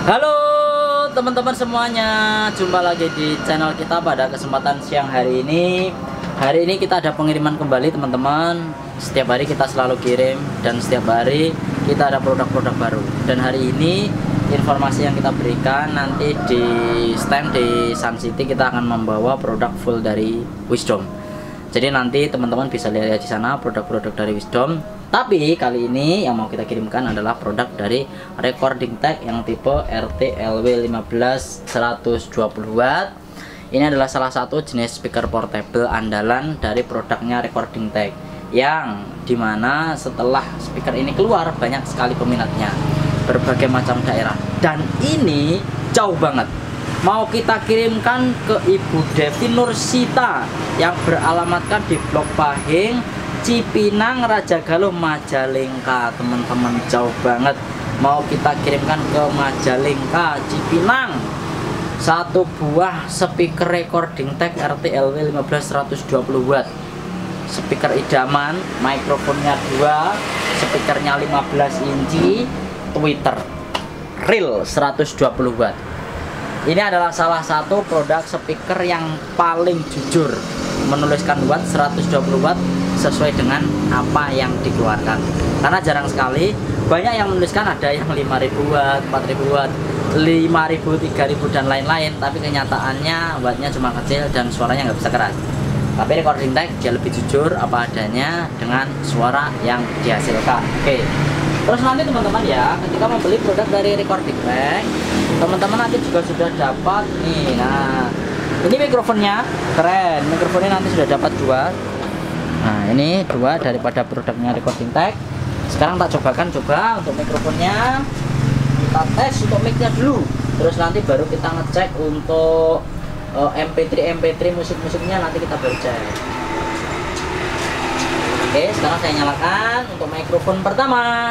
Halo teman-teman semuanya, jumpa lagi di channel kita pada kesempatan siang hari ini. Hari ini kita ada pengiriman kembali teman-teman. Setiap hari kita selalu kirim dan setiap hari kita ada produk-produk baru. Dan hari ini informasi yang kita berikan nanti di stand di Sun City kita akan membawa produk full dari Wisdom. Jadi nanti teman-teman bisa lihat di sana produk-produk dari Wisdom. Tapi kali ini yang mau kita kirimkan adalah produk dari Recording Tech yang tipe RT-LW15 120 watt. Ini adalah salah satu jenis speaker portable andalan dari produknya Recording Tech, yang dimana setelah speaker ini keluar banyak sekali peminatnya, berbagai macam daerah. Dan ini jauh banget. Mau kita kirimkan ke Ibu Devi Nursita yang beralamatkan di Blok Pahing, Cipinang, Raja Galuh, Majalengka. Teman-teman, jauh banget. Mau kita kirimkan ke Majalengka, Cipinang. Satu buah speaker Recording Tech RT-LW15 120 watt. Speaker idaman, mikrofonnya 2, speakernya 15 inci, tweeter real 120 watt. Ini adalah salah satu produk speaker yang paling jujur, menuliskan watt 120 watt sesuai dengan apa yang dikeluarkan. Karena jarang sekali, banyak yang menuliskan ada yang 5000 watt, 4000 watt, 5000, 3000 dan lain-lain, tapi kenyataannya wattnya cuma kecil dan suaranya nggak bisa keras. Tapi Recording Tech dia lebih jujur apa adanya dengan suara yang dihasilkan. Oke. Terus nanti teman-teman ya, ketika membeli produk dari Recording Tech, teman-teman nanti juga sudah dapat nih. Nah, ini mikrofonnya keren. Mikrofonnya nanti sudah dapat 2. Nah, ini 2 daripada produknya Recording Tech. Sekarang tak cobakan coba untuk mikrofonnya. Kita tes untuk mic-nya dulu. Terus nanti baru kita ngecek untuk MP3 musik-musiknya, nanti kita baru cek. Oke, sekarang saya nyalakan untuk mikrofon pertama.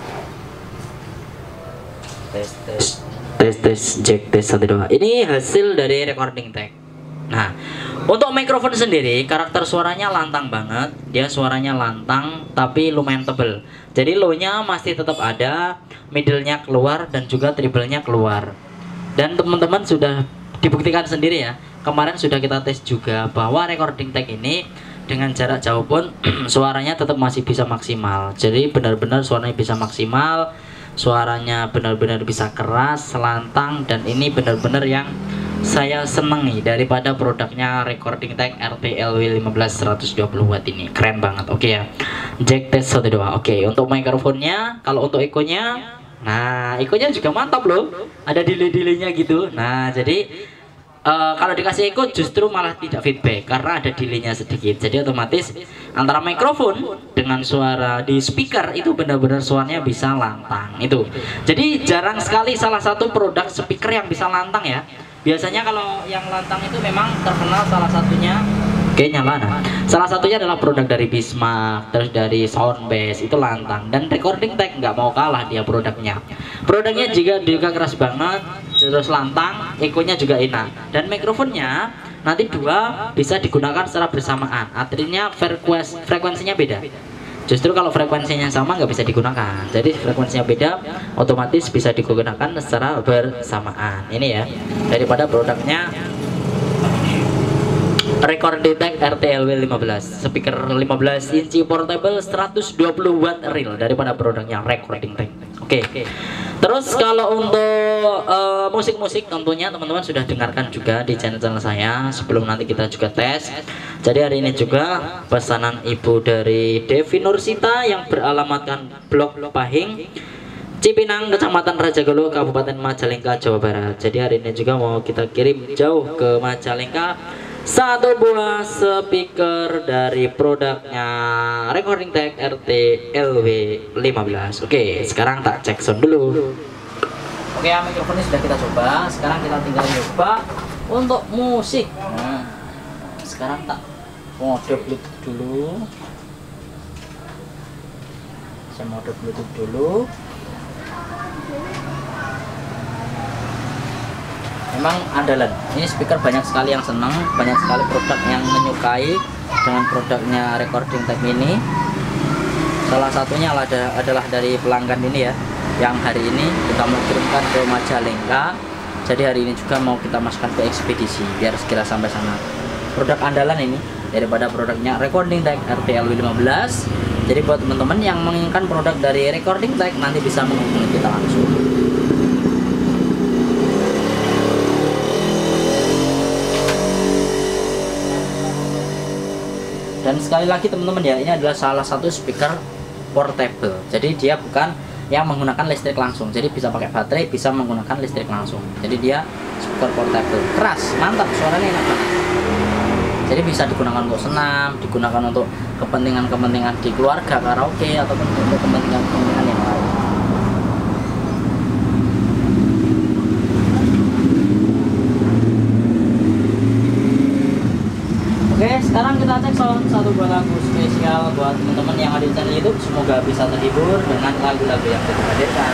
Tes jack tes 1 2. Ini hasil dari Recording Tech. Nah, untuk mikrofon sendiri karakter suaranya lantang banget. Dia suaranya lantang tapi lumayan tebel. Jadi low-nya masih tetap ada, middle-nya keluar dan juga treble-nya keluar. Dan teman-teman sudah dibuktikan sendiri ya. Kemarin sudah kita tes juga bahwa Recording Tech ini dengan jarak jauh pun suaranya tetap masih bisa maksimal. Jadi benar-benar suaranya bisa maksimal. Suaranya benar-benar bisa keras, lantang, dan ini benar-benar yang saya senangi daripada produknya Recording Tech RT-LW15 120 watt ini. Keren banget. Oke ya. Jack test 1 2. Oke, untuk mikrofonnya, kalau untuk echo-nya, nah, echo-nya juga mantap loh. Ada delay-delaynya gitu. Nah, jadi kalau dikasih echo justru malah tidak feedback karena ada delaynya sedikit. Jadi otomatis antara mikrofon dengan suara di speaker itu benar-benar suaranya bisa lantang itu. Jadi jarang sekali salah satu produk speaker yang bisa lantang ya. Biasanya kalau yang lantang itu memang terkenal salah satunya nyala. Nah, salah satunya adalah produk dari Bismarck, terus dari Soundbase itu lantang, dan Recording Tech nggak mau kalah dia produknya. Produknya juga keras banget, terus lantang, echo-nya juga enak, dan mikrofonnya nanti 2 bisa digunakan secara bersamaan. Artinya frekuensinya beda. Justru kalau frekuensinya sama nggak bisa digunakan. Jadi frekuensinya beda, otomatis bisa digunakan secara bersamaan. Ini ya, daripada produknya Recording Tech RT-LW15 speaker 15 inci portable 120 watt real daripada produknya Recording Tech. Oke. Terus kalau untuk musik-musik tentunya teman-teman sudah dengarkan juga di channel saya sebelum nanti kita juga tes. Jadi hari ini juga pesanan ibu dari Devi Nursita yang beralamatkan Blok Pahing, Cipinang, Kecamatan Raja Galuh, Kabupaten Majalengka, Jawa Barat. Jadi hari ini juga mau kita kirim jauh ke Majalengka satu buah speaker dari produknya Recording Tech RT-LW15. Oke, sekarang tak cek sound dulu. Oke, ya, mikrofonnya sudah kita coba. Sekarang kita tinggal coba untuk musik. Nah, sekarang tak mode Bluetooth dulu. Saya mode Bluetooth dulu. Memang andalan. Ini speaker banyak sekali yang senang, banyak sekali produk yang menyukai dengan produknya Recording Tech ini. Salah satunya adalah dari pelanggan ini ya. yang hari ini kita mau kirimkan ke Majalengka. Jadi hari ini juga mau kita masukkan ke ekspedisi biar segera sampai sana. Produk andalan ini daripada produknya Recording Tech RTLW 15. Jadi buat teman-teman yang menginginkan produk dari Recording Tech nanti bisa menghubungi kita langsung. Dan sekali lagi teman-teman ya, ini adalah salah satu speaker portable. Jadi dia bukan yang menggunakan listrik langsung. Jadi bisa pakai baterai, bisa menggunakan listrik langsung. Jadi dia speaker portable. Keras, mantap, suaranya enak banget. Jadi bisa digunakan untuk senam, digunakan untuk kepentingan-kepentingan di keluarga, karaoke, ataupun untuk kepentingan-kepentingan yang lain. Oke, sekarang kita cek sound satu buah lagu spesial buat teman-teman yang ada di channel YouTube. Semoga bisa terhibur dengan lagu-lagu yang kita hadirkan.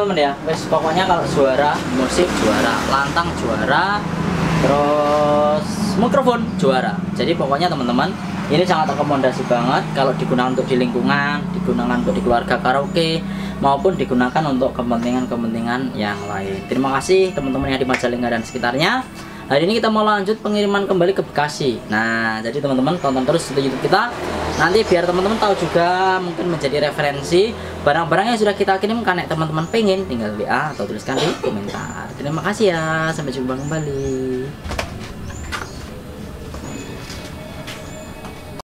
teman-teman ya. Wes pokoknya kalau juara musik juara, lantang juara, terus mikrofon juara. Jadi pokoknya teman-teman ini sangat rekomendasi banget kalau digunakan untuk di lingkungan, digunakan untuk di keluarga karaoke, maupun digunakan untuk kepentingan-kepentingan yang lain. Terima kasih teman-teman yang di Majalengka dan sekitarnya. Hari ini kita mau lanjut pengiriman kembali ke Bekasi. Nah, jadi teman-teman tonton terus di YouTube kita. Nanti biar teman-teman tahu juga, mungkin menjadi referensi barang-barang yang sudah kita kirimkan. Nek teman-teman pengen tinggal WA atau tuliskan di komentar. Terima kasih ya, sampai jumpa kembali.